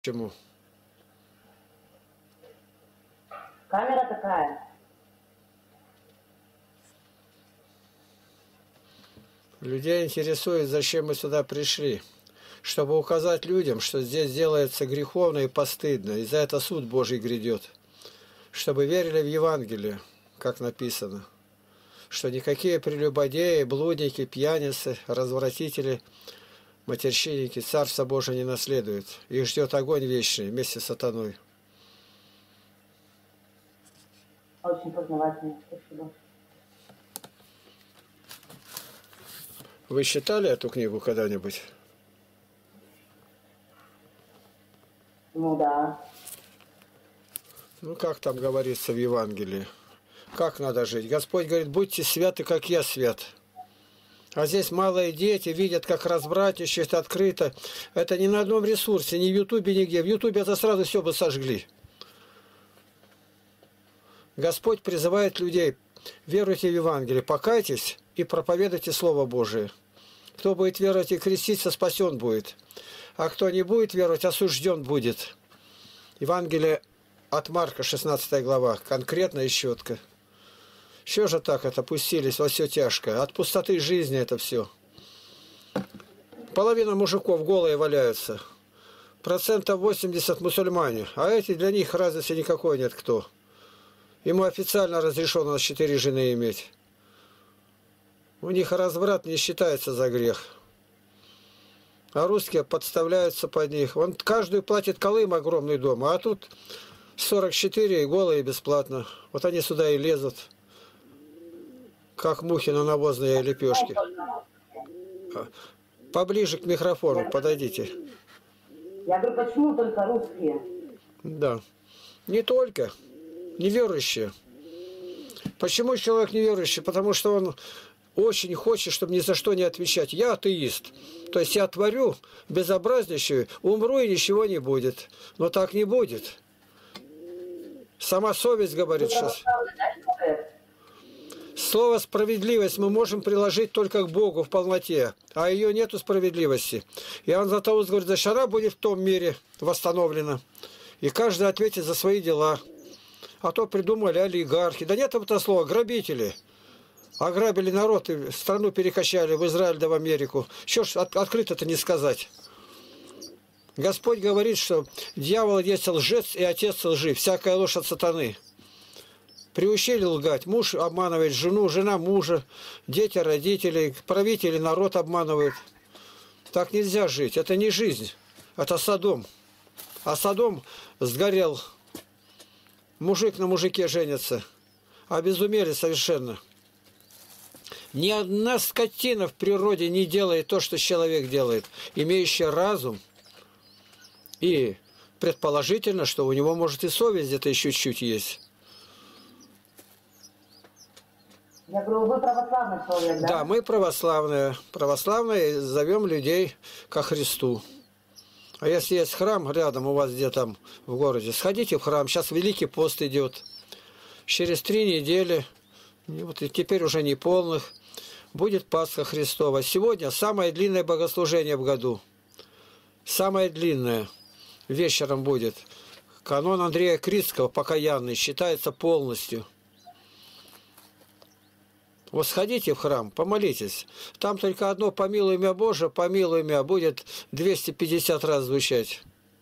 Почему? Камера такая. Людей интересует, зачем мы сюда пришли. Чтобы указать людям, что здесь делается греховно и постыдно, и за это суд Божий грядет. Чтобы верили в Евангелие, как написано, что никакие прелюбодеи, блудники, пьяницы, развратители, матерщинники Царство Божие не наследуют. Их ждет огонь вечный вместе с сатаной. Очень познавательно. Спасибо. Вы читали эту книгу когда-нибудь? Ну да. Ну, как там говорится в Евангелии? Как надо жить? Господь говорит, будьте святы, как я свят. А здесь малые дети видят, как разбратничают открыто. Это не на одном ресурсе, ни в Ютубе, нигде. В Ютубе это сразу все бы сожгли. Господь призывает людей, веруйте в Евангелие, покайтесь и проповедуйте Слово Божие. Кто будет веровать и креститься, спасен будет. А кто не будет веровать, осужден будет. Евангелие от Марка, 16 глава, конкретно и четко. Что же так это пустились во все тяжкое? От пустоты жизни это все. Половина мужиков голые валяются. 80% мусульмане. А эти для них разницы никакой нет кто. Ему официально разрешено 4 жены иметь. У них разврат не считается за грех. А русские подставляются под них. Он каждую платит Колым огромный дом, а тут 44 и голые бесплатно. Вот они сюда и лезут, как мухи на навозные лепешки. Поближе к микрофону подойдите. Я говорю, почему только русские? Да. Не только. Неверующие. Почему человек неверующий? Потому что он очень хочет, чтобы ни за что не отвечать. Я атеист. То есть я творю безобразнейшую, умру и ничего не будет. Но так не будет. Сама совесть говорит сейчас. Слово «справедливость» мы можем приложить только к Богу в полноте, а ее нету справедливости. Иоанн Златоуст говорит, значит, она будет в том мире восстановлена. И каждый ответит за свои дела. А то придумали олигархи. Да нет этого слова, грабители. Ограбили народ и страну перекачали в Израиль да в Америку. Что ж открыто-то не сказать. Господь говорит, что дьявол есть лжец и отец лжи. Всякая ложь от сатаны. Приучили лгать. Муж обманывает жену, жена мужа, дети родителей, правители народ обманывают. Так нельзя жить. Это не жизнь. Это Содом. А Содом сгорел. Мужик на мужике женится. Обезумели совершенно. Ни одна скотина в природе не делает то, что человек делает, имеющий разум. И предположительно, что у него, может, и совесть где-то еще чуть-чуть есть. Я говорю, вы православный человек, да? Да, мы православные. Православные зовем людей ко Христу. А если есть храм рядом у вас где-то в городе, сходите в храм. Сейчас Великий пост идет. Через 3 недели, вот и теперь уже не полных, будет Пасха Христова. Сегодня самое длинное богослужение в году. Самое длинное. Вечером будет. Канон Андрея Критского, покаянный, считается полностью. Вот сходите в храм, помолитесь. Там только одно «Помилуй меня, Боже, помилуй меня» будет 250 раз звучать.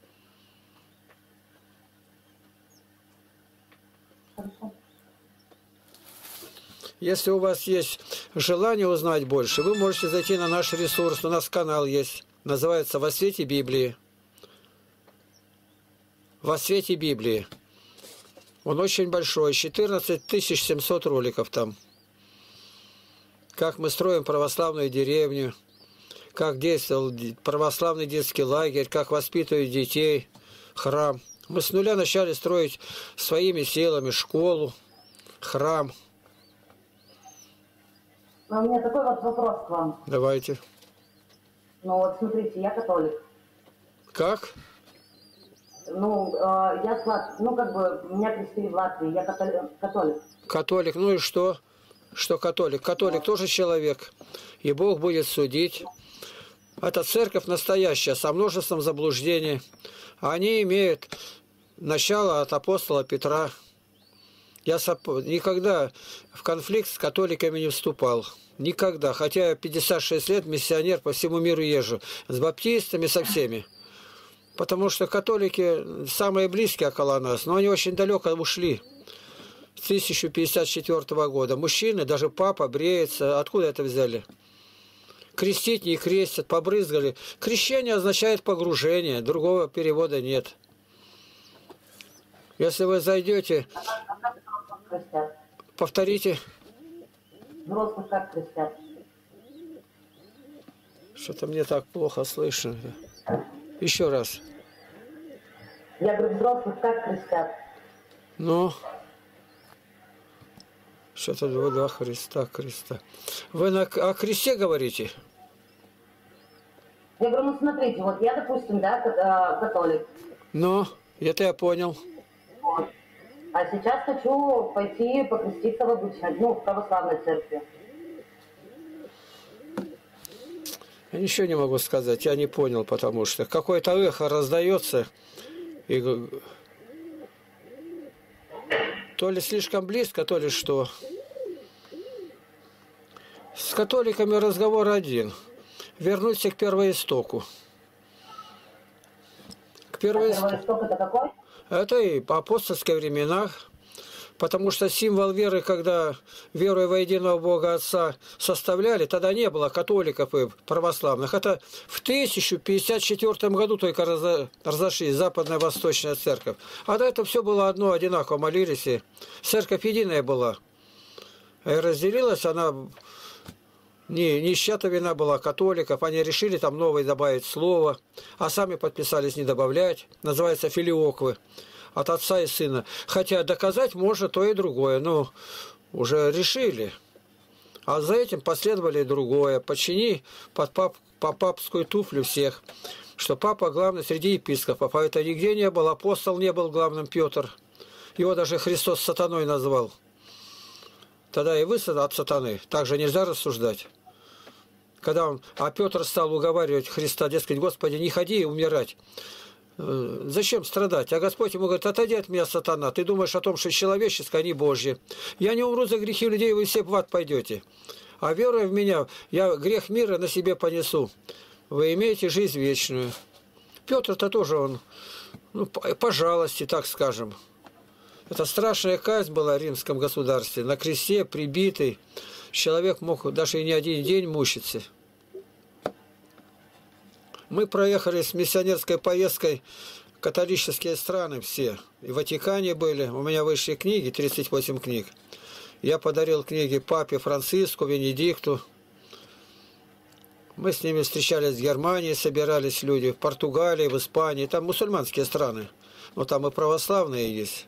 Если у вас есть желание узнать больше, вы можете зайти на наш ресурс. У нас канал есть. Называется «Во свете Библии». «Во свете Библии». Он очень большой. 14 700 роликов там. Как мы строим православную деревню, как действовал православный детский лагерь, как воспитывают детей, храм. Мы с нуля начали строить своими силами школу, храм. У меня такой вот вопрос к вам. Давайте. Ну вот смотрите, я католик. Как? Ну, меня крестили в Латвии, я католик. Католик, ну и что? Что католик? Католик тоже человек. И Бог будет судить. Это церковь настоящая, со множеством заблуждений. Они имеют начало от апостола Петра. Я никогда в конфликт с католиками не вступал. Никогда. Хотя я 56 лет миссионер, по всему миру езжу. С баптистами, со всеми. Потому что католики самые близкие около нас. Но они очень далеко ушли. С 1054 года. Мужчины, даже папа бреется. Откуда это взяли? Крестить не крестят, побрызгали. Крещение означает погружение. Другого перевода нет. Если вы зайдете... Повторите. Взрослых как крестят? Что-то мне так плохо слышно. Еще раз. Я говорю, взрослых как крестят? Ну, что-то два Христа, креста. Вы о кресте говорите? Я говорю, ну смотрите, вот я, допустим, да, католик. Ну, это я понял. Вот. А сейчас хочу пойти покреститься в обычной, ну, в православной церкви. Я ничего не могу сказать, я не понял, потому что какое-то эхо раздается, и то ли слишком близко, то ли что. С католиками разговор один. Вернуться к первоистоку. Первоисток это какой? Это и по апостольских временах. Потому что символ веры, когда веруя во единого Бога Отца составляли, тогда не было католиков и православных. Это в 1054 году только разошлись Западная и Восточная церковь. А до этого все было одно, одинаково, молились, и церковь единая была. И разделилась она, не чья-то вина была католиков, они решили там новое добавить слово, а сами подписались не добавлять, называется филиоквы. От отца и сына. Хотя доказать можно то и другое. Но уже решили. А за этим последовали другое. Подчини по папскую туфлю всех. Что папа главный среди епископов. А это нигде не был. Апостол не был главным, Петр. Его даже Христос сатаной назвал. Тогда и вы от сатаны. Также нельзя рассуждать. Когда Петр стал уговаривать Христа, дескать, Господи, не ходи умирать. Зачем страдать? А Господь ему говорит, отойди от меня, сатана. Ты думаешь о том, что человеческое, а не Божье. Я не умру за грехи людей, вы все в ад пойдете. А веруя в меня, я грех мира на себе понесу. Вы имеете жизнь вечную. Петр-то тоже он, по жалости, так скажем. Это страшная казнь была в римском государстве. На кресте прибитый. Человек мог даже и не один день мучиться. Мы проехали с миссионерской поездкой католические страны все. И в Ватикане были. У меня вышли книги, 38 книг. Я подарил книги папе Франциску, Венедикту. Мы с ними встречались в Германии, собирались люди, в Португалии, в Испании. Там мусульманские страны. Но там и православные есть.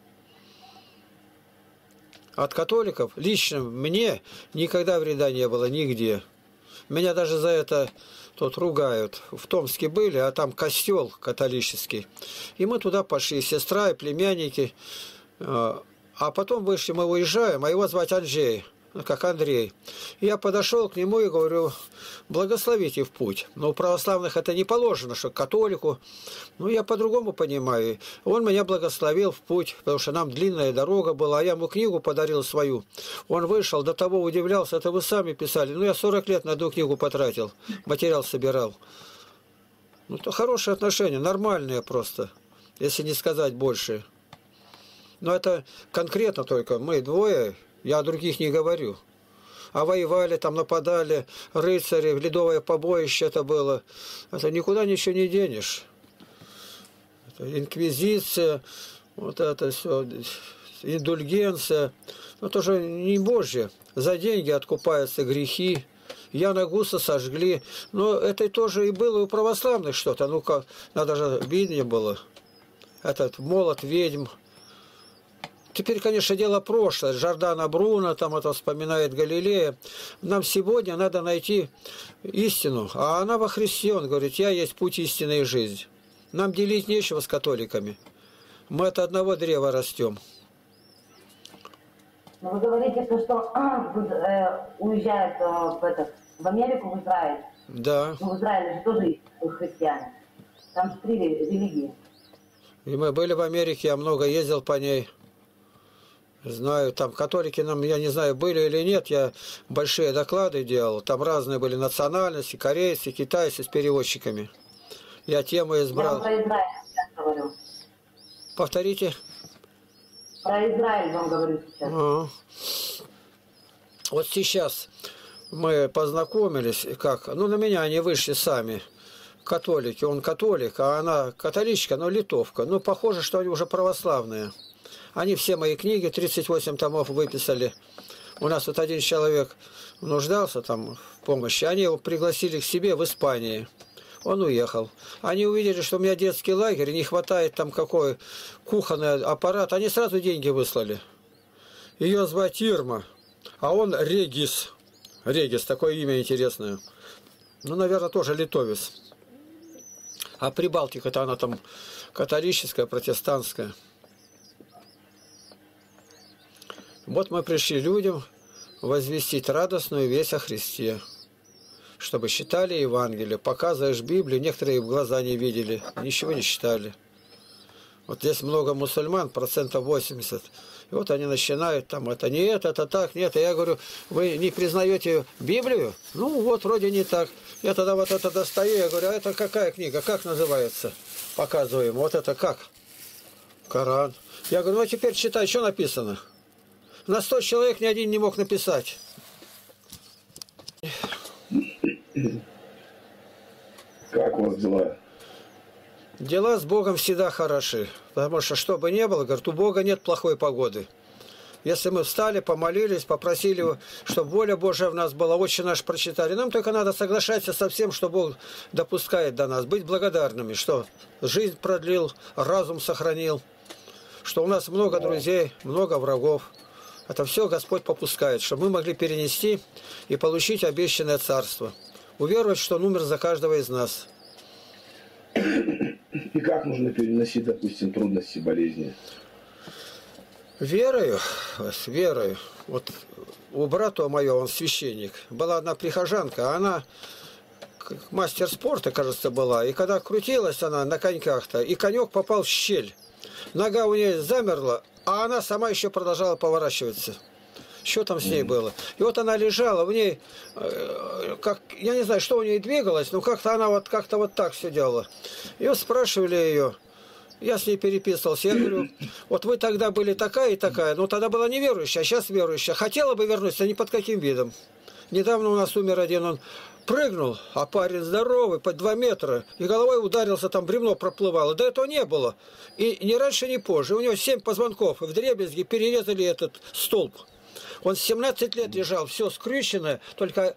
От католиков лично мне никогда вреда не было нигде. Меня даже за это тут ругают. В Томске были, а там костел католический. И мы туда пошли, сестра и племянники. А потом вышли, мы уезжаем, а его звать Анджей, как Андрей. И я подошел к нему и говорю, благословите в путь. Но у православных это не положено, что католику. Я по-другому понимаю. Он меня благословил в путь, потому что нам длинная дорога была, а я ему книгу подарил свою. Он вышел, до того удивлялся, это вы сами писали. Я 40 лет на одну книгу потратил, материал собирал. Это хорошие отношения, нормальные просто, если не сказать больше. Но это конкретно только мы двое, я о других не говорю. А воевали, там нападали, рыцари, ледовое побоище это было. Это никуда ничего не денешь. Это инквизиция, вот это все, индульгенция. Это же не Божье. За деньги откупаются грехи. Яна Гуса сожгли. Но это тоже и было у православных что-то. Ну-ка, надо же виднее было. Этот молот ведьм. Теперь, конечно, дело прошлое. Джордано Бруно, там это вспоминает Галилея. Нам сегодня надо найти истину. А она во Христе, он говорит, я есть путь, истины и жизнь. Нам делить нечего с католиками. Мы от одного древа растем. Но вы говорите, что уезжают в Америку, в Израиль. Да. В Израиле же тоже есть христиане. Там же 3 религии. И мы были в Америке, я много ездил по ней. Знаю, там католики нам, я не знаю, были или нет, я большие доклады делал. Там разные были национальности, корейцы, китайцы с переводчиками. Я тему Я избрал. вам про Израиль сейчас говорю. Повторите. Про Израиль вам говорю сейчас. Вот сейчас мы познакомились, как, ну на меня они вышли сами, католики, он католик, а она католичка, но литовка. Ну похоже, что они уже православные. Они все мои книги, 38 томов выписали. У нас вот один человек нуждался там в помощи. Они его пригласили к себе в Испании. Он уехал. Они увидели, что у меня детский лагерь, не хватает там какой кухонный аппарат. Они сразу деньги выслали. Ее звать Ирма, а он Регис. Регис, такое имя интересное. Ну, наверное, тоже литовец. А Прибалтика-то она там католическая, протестантская. Вот мы пришли людям возвестить радостную весть о Христе, чтобы читали Евангелие. Показываешь Библию, некоторые в глаза не видели, ничего не читали. Вот здесь много мусульман, 80%. И вот они начинают там, это нет, это так, нет. И я говорю, вы не признаете Библию? Ну вот, вроде не так. Я тогда вот это достаю, я говорю, а это какая книга, как называется? Показываем, вот это как? Коран. Я говорю, ну а теперь читай, что написано? На 100 человек ни один не мог написать. Как у вас дела? Дела с Богом всегда хороши. Потому что бы ни было, говорит, у Бога нет плохой погоды. Если мы встали, помолились, попросили, чтобы воля Божия в нас была, «Отче наш» прочитали. Нам только надо соглашаться со всем, что Бог допускает до нас. Быть благодарными, что жизнь продлил, разум сохранил, что у нас много друзей, много врагов. Это все Господь попускает, чтобы мы могли перенести и получить обещанное царство. Уверовать, что Он умер за каждого из нас. И как нужно переносить, допустим, трудности, болезни? Верою, с верою. Вот у брата моего, он священник, была одна прихожанка, она мастер спорта, кажется, была. И когда крутилась она на коньках-то, и конек попал в щель. Нога у нее замерла, а она сама еще продолжала поворачиваться. Что там с ней было? И вот она лежала, в ней, как, я не знаю, что у ней двигалось, но как-то она вот как-то вот так все делала. И вот спрашивали ее, я с ней переписывался, я говорю, вот вы тогда были такая и такая, но тогда была неверующая, а сейчас верующая. Хотела бы вернуться, ни под каким видом. Недавно у нас умер один, он прыгнул, а парень здоровый, под 2 метра, и головой ударился, там бревно проплывало. До этого не было. И ни раньше, ни позже. У него 7 позвонков, и вдребезги перерезали этот столб. Он 17 лет лежал, все скрючено, только...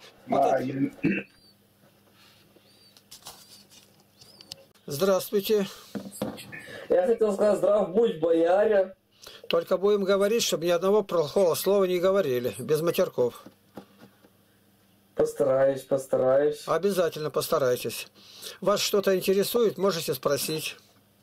Здравствуйте. Я хотел сказать, здрав будь, бояре. Только будем говорить, чтобы ни одного плохого слова не говорили, без матерков. Постараюсь, постараюсь. Обязательно постарайтесь. Вас что-то интересует, можете спросить.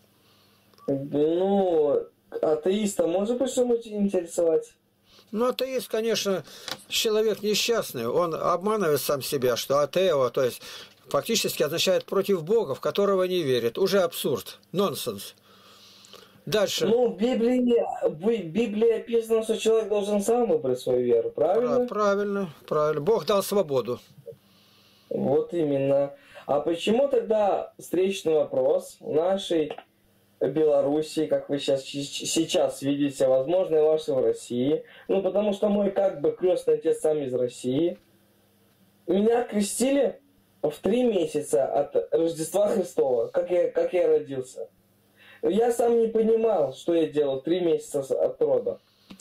Ну, атеиста может быть что-нибудь интересовать? Ну, атеист, конечно, человек несчастный. Он обманывает сам себя, что атео, то есть фактически означает против Бога, в которого не верит. Уже абсурд, нонсенс. Дальше. Ну, в Библии описано, что человек должен сам выбрать свою веру, правильно? Правильно, правильно. Бог дал свободу. Вот именно. А почему тогда встречный вопрос в нашей Белоруссии, как вы сейчас видите, возможно, и вашей в России? Ну, потому что мой как бы крестный отец сам из России. Меня крестили в 3 месяца от Рождества Христова, как я родился. Я сам не понимал, что я делал 3 месяца от рода.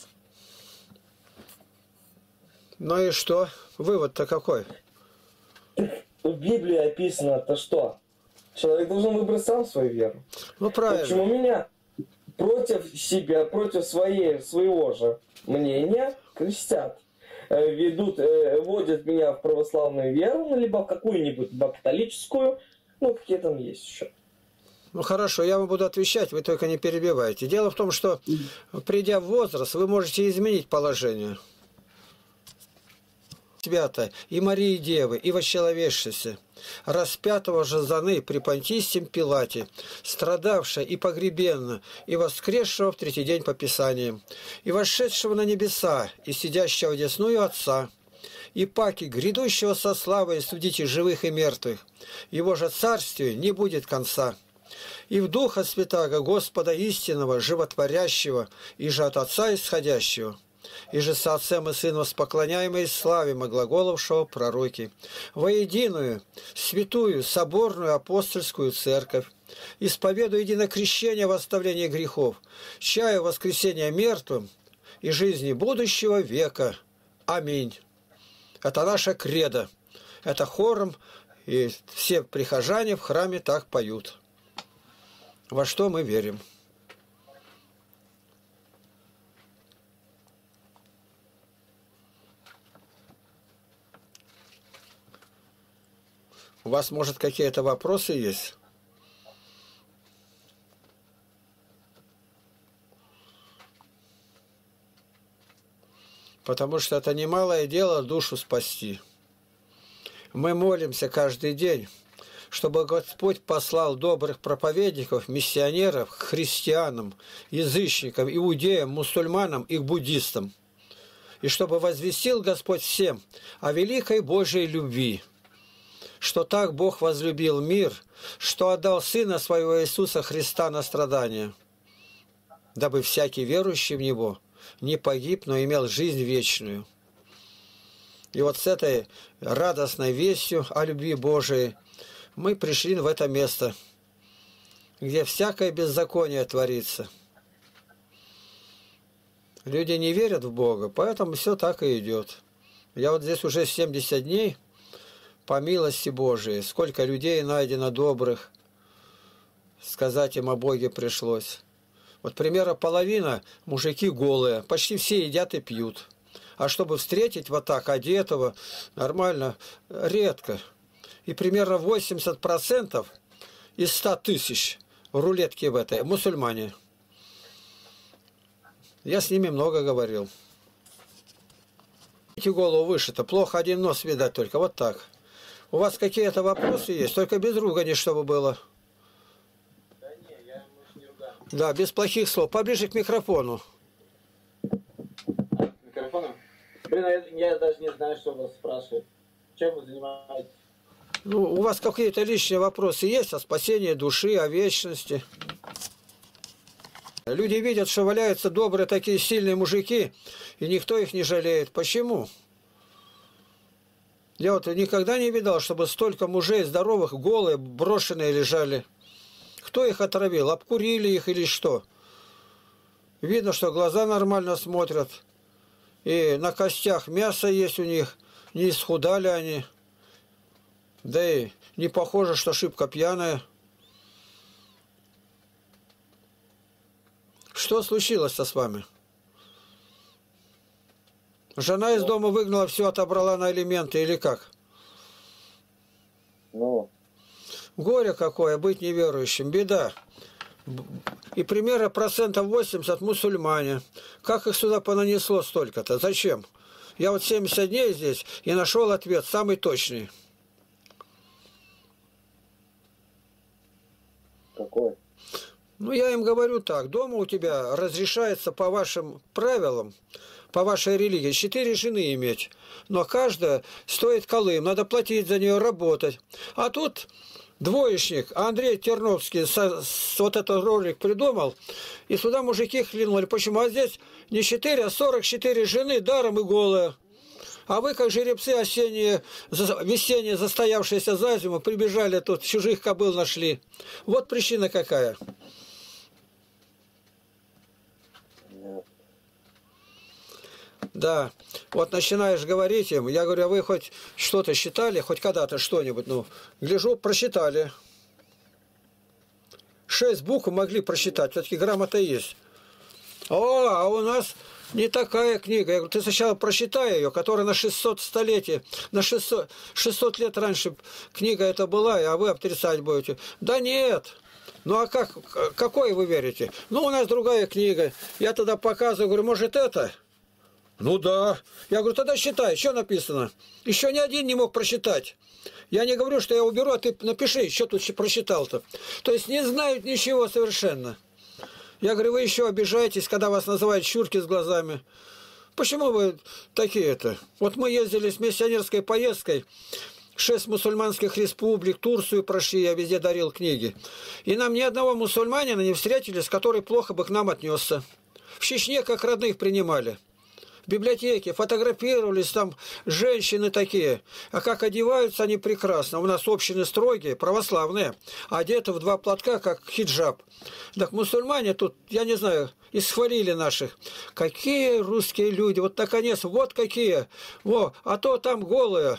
Ну и что? Вывод-то какой? В Библии описано-то что? Человек должен выбрать сам свою веру. Ну правильно. Почему меня против себя, против своего же мнения крестят? Вводят меня в православную веру, ну, либо в какую-нибудь, либо католическую, ну, какие там есть еще. Ну хорошо, я вам буду отвечать, вы только не перебивайте. Дело в том, что придя в возраст, вы можете изменить положение. свято, и Марии Девы, и восчеловечшися, распятого же заны при Понтийском Пилате, страдавшего и погребенно, и воскресшего в третий день по Писаниям, и вошедшего на небеса, и сидящего одесную Отца, и паки грядущего со славой судите живых и мертвых, его же царствию не будет конца. И в Духа Святаго Господа истинного, животворящего, и же от Отца исходящего, и же со Отцем и Сыном споклоняемой славим глаголовшего пророки, воединую, святую, соборную апостольскую церковь, исповедую едино крещение во оставление грехов, чаю воскресения мертвым и жизни будущего века. Аминь. Это наша кредо. Это хором, и все прихожане в храме так поют. Во что мы верим. У вас, может, какие-то вопросы есть? Потому что это немалое дело душу спасти. Мы молимся каждый день, чтобы Господь послал добрых проповедников, миссионеров к христианам, язычникам, иудеям, мусульманам и к буддистам. И чтобы возвестил Господь всем о великой Божьей любви, что так Бог возлюбил мир, что отдал Сына Своего Иисуса Христа на страдания, дабы всякий верующий в Него не погиб, но имел жизнь вечную. И вот с этой радостной вестью о любви Божией мы пришли в это место, где всякое беззаконие творится. Люди не верят в Бога, поэтому все так и идет. Я вот здесь уже 70 дней, по милости Божией, сколько людей найдено добрых, сказать им о Боге пришлось. Вот примерно половина мужики голые, почти все едят и пьют. А чтобы встретить вот так одетого, нормально, редко. И примерно 80% из 100 тысяч в рулетке в этой мусульмане. Я с ними много говорил. Голову выше-то, плохо один нос видать только, вот так. У вас какие-то вопросы есть? Только без ругани, чтобы было. Да не, я не ругаю. Да, без плохих слов. Поближе к микрофону. К микрофону? Блин, я даже не знаю, что вас спрашивать. Чем вы занимаетесь? Ну, у вас какие-то личные вопросы есть о спасении души, о вечности? Люди видят, что валяются добрые такие сильные мужики, и никто их не жалеет. Почему? Я вот никогда не видал, чтобы столько мужей здоровых, голые, брошенные лежали. Кто их отравил? Обкурили их или что? Видно, что глаза нормально смотрят. И на костях мясо есть у них. Не исхудали они. Да и не похоже, что шибко пьяная. Что случилось-то с вами? Жена из дома выгнала, все отобрала на элементы или как? Ну. Горе какое, быть неверующим, беда. И примерно 80% мусульмане. Как их сюда понанесло столько-то? Зачем? Я вот 70 дней здесь и нашел ответ, самый точный. Какой? Ну, я им говорю так, дома у тебя разрешается по вашим правилам, по вашей религии, 4 жены иметь. Но каждая стоит колым, надо платить за нее, работать. А тут двоечник, Андрей Терновский вот этот ролик придумал, и сюда мужики хлинули. Почему? А здесь не 4, а 44 жены, даром и голые. А вы, как жеребцы осенние, весенние, застоявшиеся за зиму, прибежали тут, чужих кобыл нашли. Вот причина какая. Да, вот начинаешь говорить им, я говорю, а вы хоть что-то считали, хоть когда-то что-нибудь, ну, гляжу, просчитали. 6 букв могли просчитать, все-таки грамота есть. О, а у нас не такая книга. Я говорю, ты сначала прочитай ее, которая на 600 столетий, на 600 лет раньше книга это была, а вы отрицать будете. Да нет. Ну а какой вы верите? Ну у нас другая книга. Я тогда показываю, говорю, может это? Ну да. Я говорю, тогда считай, что написано. Еще ни один не мог просчитать. Я не говорю, что я уберу, а ты напиши, что тут просчитал-то. То есть не знают ничего совершенно. Я говорю, вы еще обижаетесь, когда вас называют щурки с глазами. Почему вы такие-то? Вот мы ездили с миссионерской поездкой, 6 мусульманских республик, Турцию прошли, я везде дарил книги. И нам ни одного мусульманина не встретились, который плохо бы к нам отнесся. В Чечне как родных принимали. В библиотеке фотографировались, там женщины такие. А как одеваются они прекрасно. У нас общины строгие, православные, одеты в 2 платка, как хиджаб. Так мусульмане тут, я не знаю, исхвалили наших. Какие русские люди, вот наконец, вот какие. Во, а то там голые.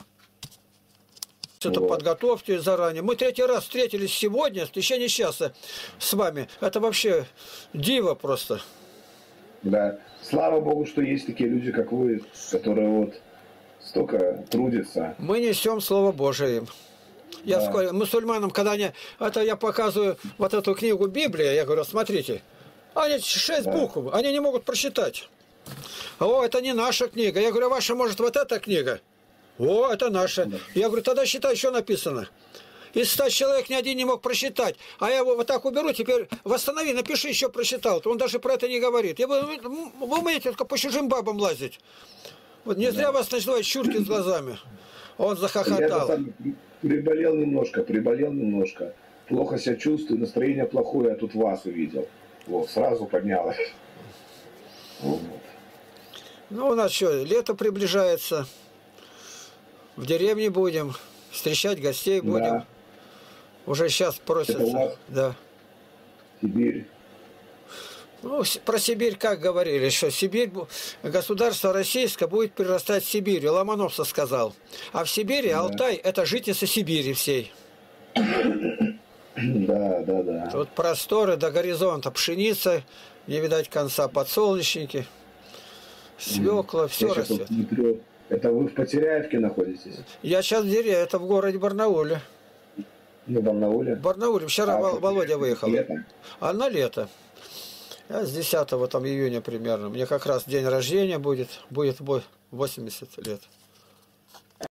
Это Вот. подготовьте заранее. Мы 3-й раз встретились сегодня, в течение часа с вами. Это вообще диво просто. Да. Слава Богу, что есть такие люди, как вы, которые вот столько трудятся. Мы несем Слово Божие им. Я Да. скоро, мусульманам, когда они... Это я показываю вот эту книгу Библия, я говорю, смотрите. Они 6 Да. букв, они не могут прочитать. О, это не наша книга. Я говорю, ваша, может, вот эта книга? О, это наша. Да. Я говорю, тогда считай, что написано. Из 100 человек ни один не мог просчитать. А я его вот так уберу, теперь восстанови, напиши, еще прочитал. Он даже про это не говорит. Я говорю, вы умеете только по чужим бабам лазить. Вот не зря вас называют щурки с глазами. Он Я захохотал. сам приболел немножко. Плохо себя чувствую, настроение плохое, а тут вас увидел. Вот, сразу поднялось. Вот. Ну, у нас что, лето приближается. В деревне будем. Встречать гостей будем. Да. Уже сейчас Это у просятся. вас? Да. Сибирь. Ну, про Сибирь как говорили, что Сибирь, государство российское будет прирастать Сибирью. Ломоносов сказал. А в Сибири Да. Алтай – это жительство Сибири всей. Да. Тут просторы до горизонта. Пшеница, не видать конца, подсолнечники, свекла, все Я сейчас вот растет. смотрю, это вы в Потеряевке находитесь? Я сейчас в деревне, это в городе Барнауле. Ну, там на улице? В Барнауле. Вчера Володя выехал. Летом? А на лето. Я с 10 там, июня примерно. Мне как раз день рождения будет 80 лет.